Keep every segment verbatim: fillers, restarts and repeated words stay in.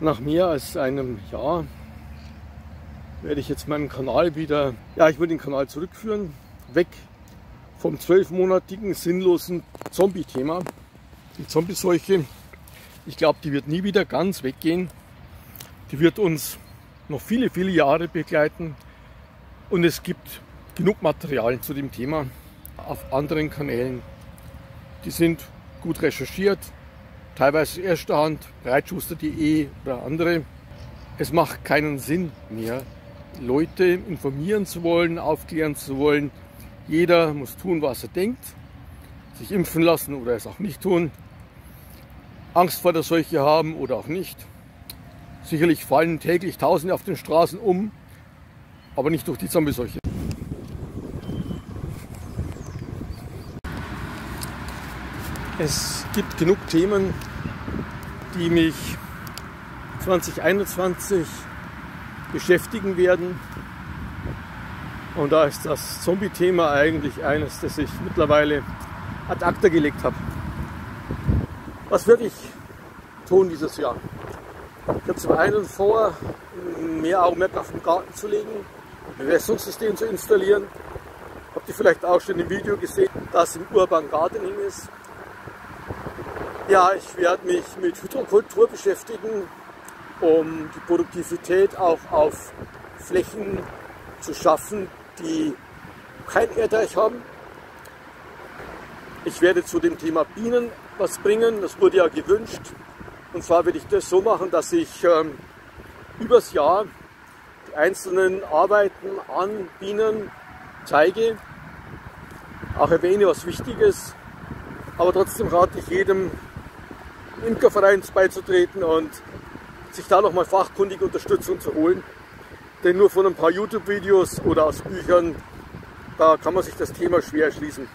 Nach mehr als einem Jahr werde ich jetzt meinen Kanal wieder, ja, ich will den Kanal zurückführen, weg vom zwölfmonatigen sinnlosen Zombie-Thema. Die Zombie-Seuche, ich glaube, die wird nie wieder ganz weggehen. Die wird uns noch viele, viele Jahre begleiten. Und es gibt genug Material zu dem Thema auf anderen Kanälen. Die sind gut recherchiert, teilweise erster Hand, breitschuster punkt de oder andere. Es macht keinen Sinn mehr, Leute informieren zu wollen, aufklären zu wollen. Jeder muss tun, was er denkt, sich impfen lassen oder es auch nicht tun, Angst vor der Seuche haben oder auch nicht. Sicherlich fallen täglich Tausende auf den Straßen um, aber nicht durch die Zombie-Seuche. Es gibt genug Themen, die mich zwanzig einundzwanzig beschäftigen werden. Und da ist das Zombie-Thema eigentlich eines, das ich mittlerweile ad acta gelegt habe. Was werde ich tun dieses Jahr? Ich habe zum einen vor, mehr Augenmerk auf den Garten zu legen, ein Bewässerungssystem zu installieren. Habt ihr vielleicht auch schon im Video gesehen, das im Urban Gardening ist. Ja, ich werde mich mit Hydrokultur beschäftigen, um die Produktivität auch auf Flächen zu schaffen, die kein Erdreich haben. Ich werde zu dem Thema Bienen was bringen, das wurde ja gewünscht. Und zwar werde ich das so machen, dass ich ähm, übers Jahr die einzelnen Arbeiten an Bienen zeige, auch erwähne, was wichtig ist. Aber trotzdem rate ich jedem, Imkerverein beizutreten und sich da nochmal fachkundige Unterstützung zu holen. Denn nur von ein paar YouTube-Videos oder aus Büchern, da kann man sich das Thema schwer erschließen.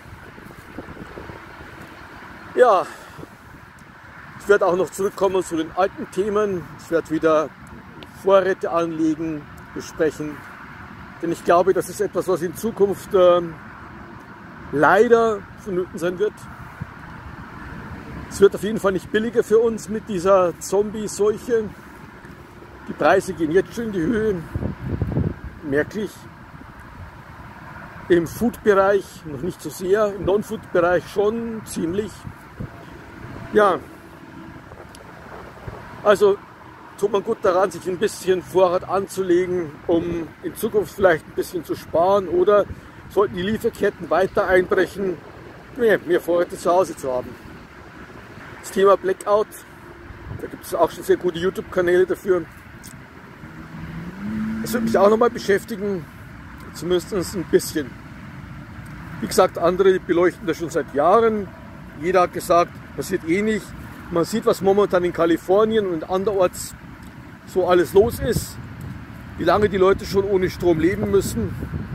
Ja, ich werde auch noch zurückkommen zu den alten Themen. Ich werde wieder Vorräte anlegen, besprechen. Denn ich glaube, das ist etwas, was in Zukunft äh, leider vonnöten sein wird. Es wird auf jeden Fall nicht billiger für uns mit dieser Zombie-Seuche. Die Preise gehen jetzt schon in die Höhe, merklich. Im Food-Bereich noch nicht so sehr, im Non-Food-Bereich schon ziemlich. Ja, also tut man gut daran, sich ein bisschen Vorrat anzulegen, um in Zukunft vielleicht ein bisschen zu sparen, oder sollten die Lieferketten weiter einbrechen, mehr, mehr Vorräte zu Hause zu haben. Das Thema Blackout, da gibt es auch schon sehr gute YouTube-Kanäle dafür. Das wird mich auch nochmal beschäftigen, zumindest ein bisschen. Wie gesagt, andere beleuchten das schon seit Jahren. Jeder hat gesagt, passiert eh nicht. Man sieht, was momentan in Kalifornien und anderorts so alles los ist, wie lange die Leute schon ohne Strom leben müssen.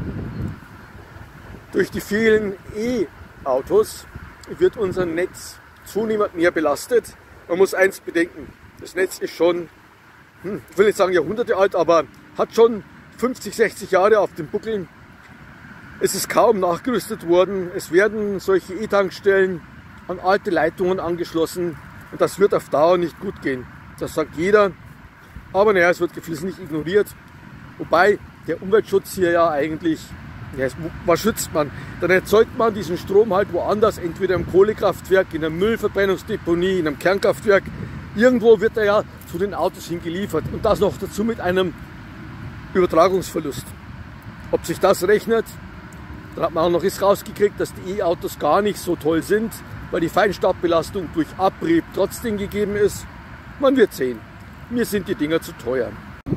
Durch die vielen E-Autos wird unser Netz zunehmend mehr belastet. Man muss eins bedenken, das Netz ist schon, hm, ich will nicht sagen Jahrhunderte alt, aber hat schon fünfzig, sechzig Jahre auf dem Buckel. Es ist kaum nachgerüstet worden. Es werden solche E-Tankstellen an alte Leitungen angeschlossen und das wird auf Dauer nicht gut gehen. Das sagt jeder, aber naja, es wird geflissentlich ignoriert. Wobei der Umweltschutz hier ja eigentlich, ja, was schützt man? Dann erzeugt man diesen Strom halt woanders, entweder im Kohlekraftwerk, in einer Müllverbrennungsdeponie, in einem Kernkraftwerk. Irgendwo wird er ja zu den Autos hingeliefert und das noch dazu mit einem Übertragungsverlust. Ob sich das rechnet, da hat man auch noch ist rausgekriegt, dass die E-Autos gar nicht so toll sind, weil die Feinstaubbelastung durch Abrieb trotzdem gegeben ist. Man wird sehen. Mir sind die Dinger zu teuer.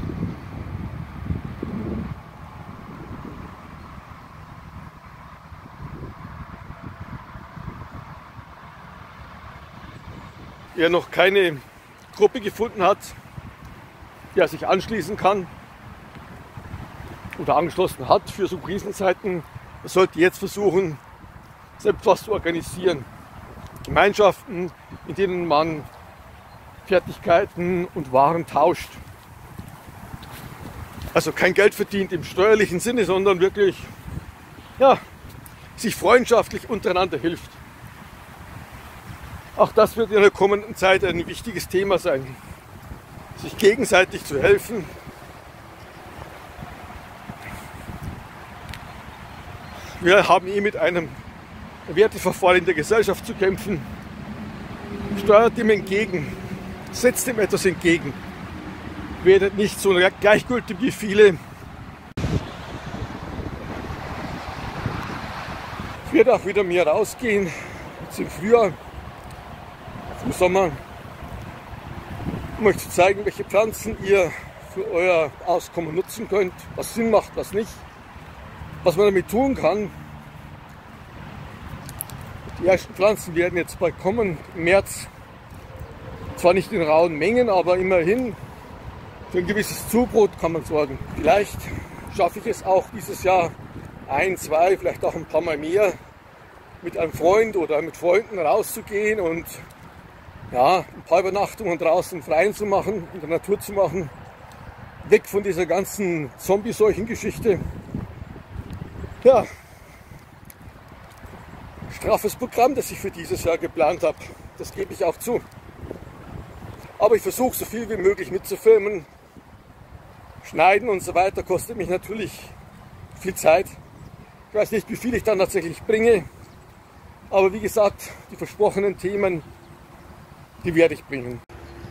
Wer noch keine Gruppe gefunden hat, der sich anschließen kann oder angeschlossen hat für so Krisenzeiten, der sollte jetzt versuchen, selbst was zu organisieren. Gemeinschaften, in denen man Fertigkeiten und Waren tauscht. Also kein Geld verdient im steuerlichen Sinne, sondern wirklich, ja, sich freundschaftlich untereinander hilft. Auch das wird in der kommenden Zeit ein wichtiges Thema sein. sich gegenseitig zu helfen. Wir haben eh mit einem Werteverfall in der Gesellschaft zu kämpfen. Steuert dem entgegen, setzt dem etwas entgegen. Werdet nicht so gleichgültig wie viele. Ich werde auch wieder mehr rausgehen, jetzt im Frühjahr, im Sommer, um euch zu zeigen, welche Pflanzen ihr für euer Auskommen nutzen könnt, was Sinn macht, was nicht, was man damit tun kann. Die ersten Pflanzen werden jetzt bald kommen, im März. Zwar nicht in rauen Mengen, aber immerhin für ein gewisses Zubrot kann man sorgen. Vielleicht schaffe ich es auch dieses Jahr ein, zwei, vielleicht auch ein paar Mal mehr, mit einem Freund oder mit Freunden rauszugehen und ja, ein paar Übernachtungen draußen im Freien zu machen, in der Natur zu machen. Weg von dieser ganzen Zombie-Seuchen-Geschichte. Ja, straffes Programm, das ich für dieses Jahr geplant habe. Das gebe ich auch zu. Aber ich versuche so viel wie möglich mitzufilmen. Schneiden und so weiter kostet mich natürlich viel Zeit. Ich weiß nicht, wie viel ich dann tatsächlich bringe. Aber wie gesagt, die versprochenen Themen, die werde ich bringen.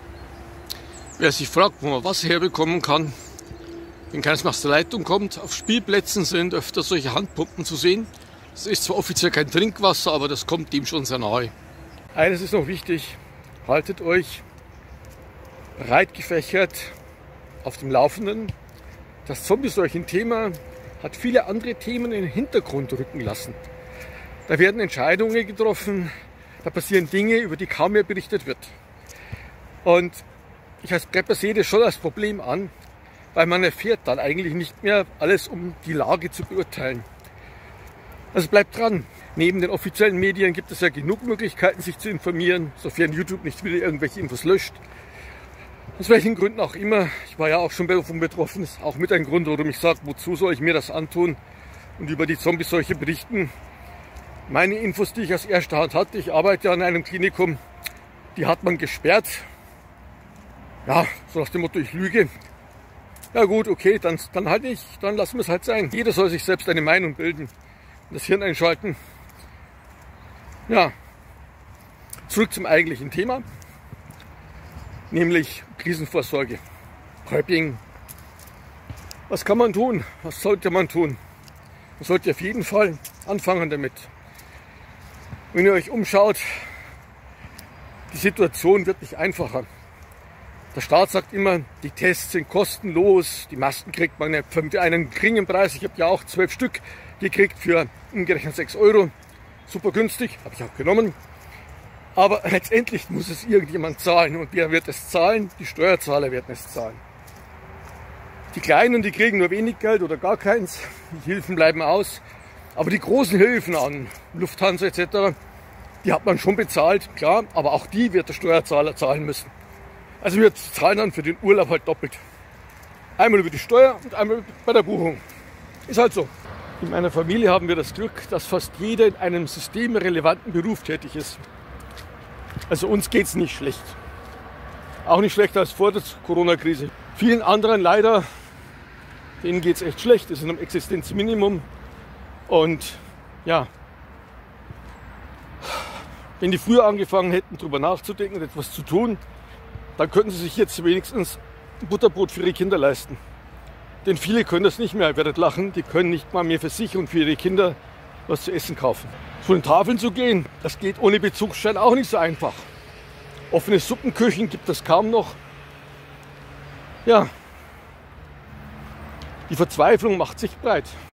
Wer sich fragt, wo man Wasser herbekommen kann, wenn keines mehr aus der Leitung kommt, auf Spielplätzen sind öfter solche Handpumpen zu sehen. Das ist zwar offiziell kein Trinkwasser, aber das kommt dem schon sehr nahe. Eines ist noch wichtig, haltet euch breit gefächert auf dem Laufenden. Das Zombie-Seuchen-Thema hat viele andere Themen in den Hintergrund rücken lassen. Da werden Entscheidungen getroffen, da passieren Dinge, über die kaum mehr berichtet wird. Und ich als Prepper sehe das schon als Problem an, weil man erfährt dann eigentlich nicht mehr alles, um die Lage zu beurteilen. Also bleibt dran. Neben den offiziellen Medien gibt es ja genug Möglichkeiten, sich zu informieren, sofern YouTube nicht wieder irgendwelche Infos löscht. Aus welchen Gründen auch immer. Ich war ja auch schon davon betroffen. Das ist auch mit ein Grund, warum ich sage, wozu soll ich mir das antun und über die Zombie-Seuche berichten. Meine Infos, die ich aus erster Hand hatte, ich arbeite ja an einem Klinikum, die hat man gesperrt. Ja, so nach dem Motto, ich lüge. Ja gut, okay, dann, dann halt nicht, dann lassen wir es halt sein. Jeder soll sich selbst eine Meinung bilden und das Hirn einschalten. Ja, zurück zum eigentlichen Thema, nämlich Krisenvorsorge, Prepping. Was kann man tun? Was sollte man tun? Man sollte auf jeden Fall anfangen damit. Wenn ihr euch umschaut, die Situation wird nicht einfacher. Der Staat sagt immer, die Tests sind kostenlos, die Masken kriegt man für einen geringen Preis. Ich habe ja auch zwölf Stück gekriegt für umgerechnet sechs Euro. Super günstig, habe ich auch genommen. Aber letztendlich muss es irgendjemand zahlen. Und wer wird es zahlen? Die Steuerzahler werden es zahlen. Die Kleinen, die kriegen nur wenig Geld oder gar keins. Die Hilfen bleiben aus. Aber die großen Hilfen an Lufthansa et cetera, die hat man schon bezahlt, klar. Aber auch die wird der Steuerzahler zahlen müssen. Also wir zahlen dann für den Urlaub halt doppelt. Einmal über die Steuer und einmal bei der Buchung. Ist halt so. In meiner Familie haben wir das Glück, dass fast jeder in einem systemrelevanten Beruf tätig ist. Also uns geht es nicht schlecht. Auch nicht schlechter als vor der Corona-Krise. Vielen anderen leider, denen geht es echt schlecht. Die sind am Existenzminimum. Und ja, wenn die früher angefangen hätten, darüber nachzudenken und etwas zu tun, dann könnten sie sich jetzt wenigstens ein Butterbrot für ihre Kinder leisten. Denn viele können das nicht mehr, ihr werdet lachen, die können nicht mal mehr für sich und für ihre Kinder was zu essen kaufen. Zu den Tafeln zu gehen, das geht ohne Bezugsschein auch nicht so einfach. Offene Suppenküchen gibt es kaum noch. Ja, die Verzweiflung macht sich breit.